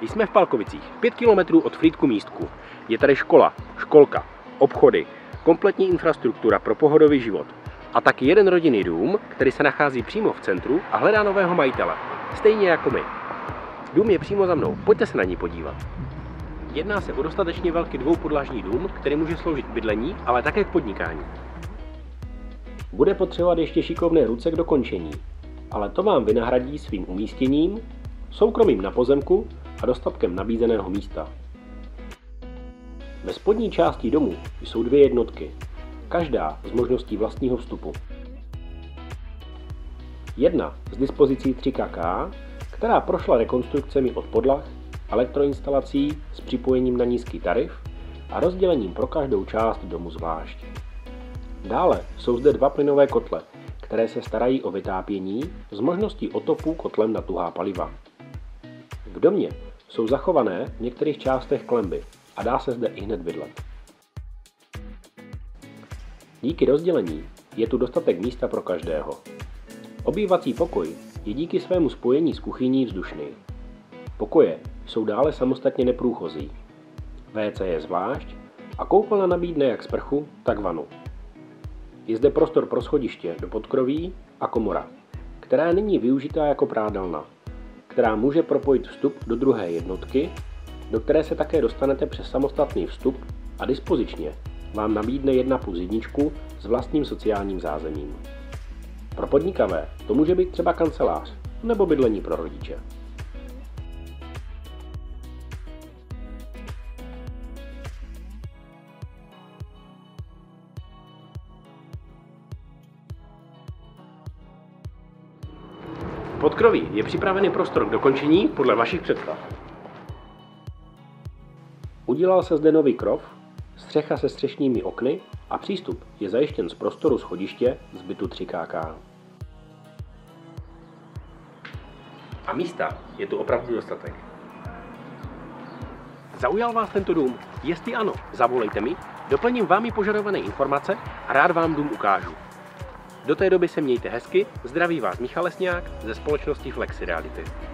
Jsme v Palkovicích, 5 kilometrů od Frýdku Místku. Je tady škola, školka, obchody, kompletní infrastruktura pro pohodový život. A taky jeden rodinný dům, který se nachází přímo v centru a hledá nového majitele. Stejně jako my. Dům je přímo za mnou, pojďte se na ní podívat. Jedná se o dostatečně velký dvoupodlažní dům, který může sloužit k bydlení, ale také k podnikání. Bude potřebovat ještě šikovné ruce k dokončení, ale to vám vynahradí svým umístěním, soukromím na pozemku a dostatkem nabízeného místa. Ve spodní části domu jsou 2 jednotky, každá s možností vlastního vstupu. Jedna s dispozicí 3 kk, která prošla rekonstrukcemi od podlah, elektroinstalací s připojením na nízký tarif a rozdělením pro každou část domu zvlášť. Dále jsou zde 2 plynové kotle, které se starají o vytápění s možností otopu kotlem na tuhá paliva. V domě jsou zachované v některých částech klenby a dá se zde ihned bydlet. Díky rozdělení je tu dostatek místa pro každého. Obývací pokoj je díky svému spojení s kuchyní vzdušný. Pokoje jsou dále samostatně neprůchozí. WC je zvlášť a koupelna nabídne jak sprchu, tak vanu. Je zde prostor pro schodiště do podkroví a komora, která není využitá jako prádelna, která může propojit vstup do druhé jednotky, do které se také dostanete přes samostatný vstup a dispozičně vám nabídne 1+1 s vlastním sociálním zázemím. Pro podnikavé to může být třeba kancelář nebo bydlení pro rodiče. V podkroví je připravený prostor k dokončení podle vašich představ. Udělal se zde nový krov, střecha se střešními okny a přístup je zajištěn z prostoru schodiště z bytu 3 kk. A místa je tu opravdu dostatek. Zaujal vás tento dům? Jestli ano, zavolejte mi, doplním vámi požadované informace a rád vám dům ukážu. Do té doby se mějte hezky, zdraví vás Michal Lesňák ze společnosti Flexi Reality.